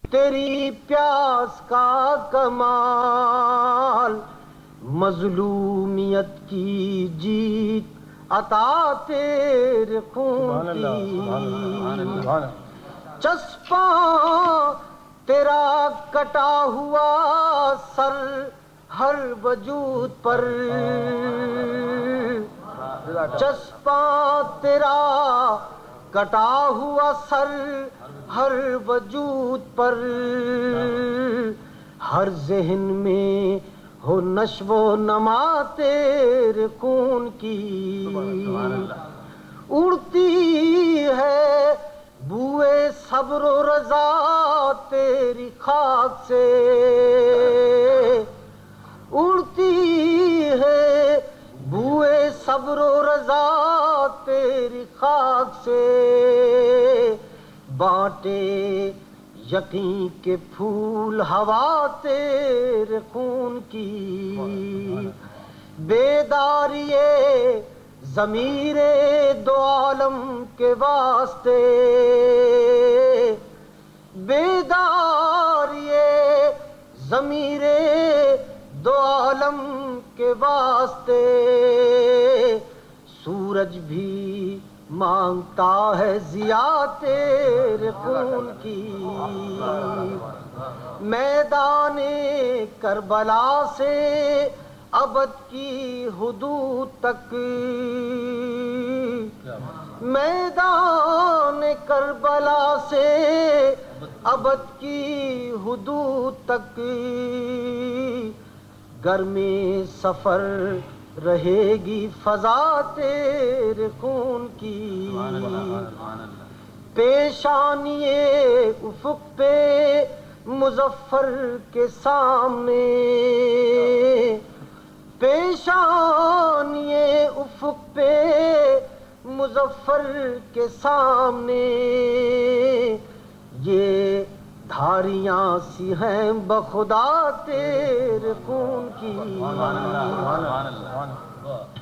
تیری پیاس کا کمال، مظلومیت کی جیت عطا تیرے خون کی، چسپاں تیرا کٹا ہوا سر ہر وجود پر، چسپاں تیرا کٹا ہوا سر ہر وجود پر، ہر ذہن میں ہو نشو و نما تیرے خون کی، اڑتی ہے بوئے صبر و رضا تیری خاک سے، اڑتی ہے بوئے صبر و رضا تیری خاک سے، بانٹے یقین کے پھول ہوا تیرے خون کی، بیداری ضمیر دو عالم کے واسطے، بیداری ضمیر دو عالم کے واسطے، سورج بھی مانگتا ہے ضیاء تیرے خون کی، میدان کربلا سے ابد کی حدود تک، میدان کربلا سے ابد کی حدود تک، گرمی سفر رہے گی فضا تیرے خون کی، پیشانی افق پہ مظفر کے سامنے، پیشانی افق پہ مظفر کے سامنے، یہ دھاریاں سی ہیں بخدا تیرے خون کی،